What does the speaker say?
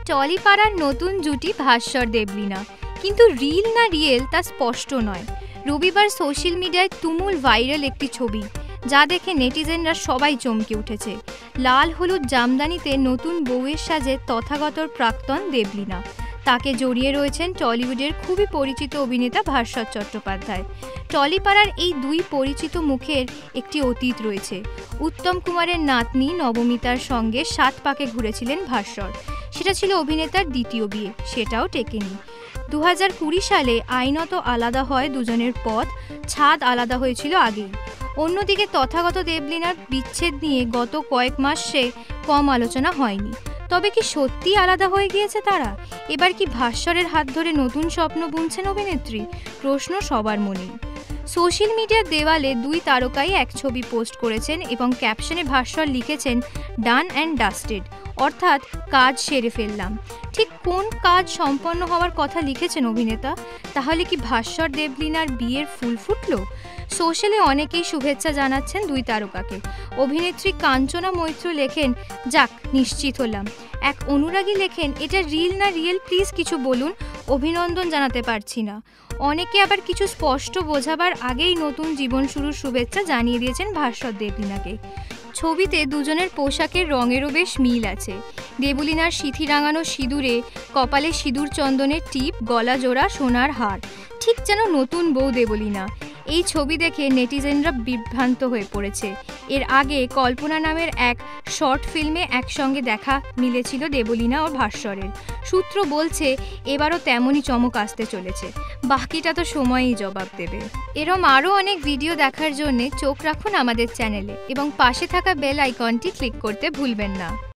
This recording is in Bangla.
টলিপাড়ার নতুন জুটি ভাস্বর দেবলীনা, কিন্তু রিল না রিয়েল তা স্পষ্ট নয়। রবিবার সোশ্যাল মিডিয়ায় তুমুল ভাইরাল একটি ছবি, যা দেখে নেটিজেনরা সবাই চমকে উঠেছে। লাল হলুদ জামদানিতে নতুন বউয়ের সাজে তথাগতর প্রাক্তন দেবলীনা। তাকে জড়িয়ে রয়েছেন টলিউডের খুবই পরিচিত অভিনেতা ভাস্বর চট্টোপাধ্যায়। টলিপাড়ার এই দুই পরিচিত মুখের একটি অতীত রয়েছে। উত্তম কুমারের নাতনি নবমিতার সঙ্গে 7 পাকে ঘুরেছিলেন ভাস্বর। সেটা ছিল অভিনেতার দ্বিতীয় বিয়ে, সেটাও টেকেনি। 2020 সালে আইনত আলাদা হয় দুজনের পথ, ছাদ আলাদা হয়েছিল আগেই। অন্যদিকে তথাগত দেবলীনার বিচ্ছেদ নিয়ে গত কয়েক মাসে কম আলোচনা হয়নি। তবে কি সত্যি আলাদা হয়ে গিয়েছে তারা? এবার কি ভাস্বরের হাত ধরে নতুন স্বপ্ন বুনছেন অভিনেত্রী? প্রশ্ন সবার মনেই। সোশ্যাল মিডিয়ার দেওয়ালে দুই তারকাই এক ছবি পোস্ট করেছেন এবং ক্যাপশনে ভাস্বর লিখেছেন ডান অ্যান্ড ডাস্টেড, অর্থাৎ কাজ সেরে ফেললাম। ঠিক কোন কাজ সম্পন্ন হওয়ার কথা লিখেছেন অভিনেতা? তাহলে কি ভাস্বর দেবলীনার বিয়ের ফুল ফুটলো? সোশ্যালে অনেকেই শুভেচ্ছা জানাচ্ছেন দুই তারকাকে। অভিনেত্রী কাঞ্চনা মৈত্র লেখেন, যাক নিশ্চিত হলাম। এক অনুরাগী লেখেন, এটা রিল না রিয়েল প্লিজ কিছু বলুন, অভিনন্দন জানাতে পারছি না। অনেকে আবার কিছু স্পষ্ট বোঝাবার আগেই নতুন জীবন শুরুর শুভেচ্ছা জানিয়ে দিয়েছেন ভাস্বর দেবলীনাকে। ছবিতে দুজনের পোশাকের রঙেরও বেশ মিল আছে। দেবলীনার সিঁথি রাঙানো সিঁদুরে, কপালে সিঁদুর চন্দনের টিপ, গলা জোড়া সোনার হার, ঠিক যেন নতুন বউ দেবলীনা। এই ছবি দেখে নেটিজেনরা বিভ্রান্ত হয়ে পড়েছে। এর আগে কল্পনা নামের এক শর্ট ফিল্মে একসঙ্গে দেখা মিলেছিল দেবলীনা ও ভাস্বরের। সূত্র বলছে এবারও তেমনই চমক আসতে চলেছে। বাকিটা তো সময়ই জবাব দেবে। এরম আরও অনেক ভিডিও দেখার জন্য চোখ রাখুন আমাদের চ্যানেলে এবং পাশে থাকা বেল আইকনটি ক্লিক করতে ভুলবেন না।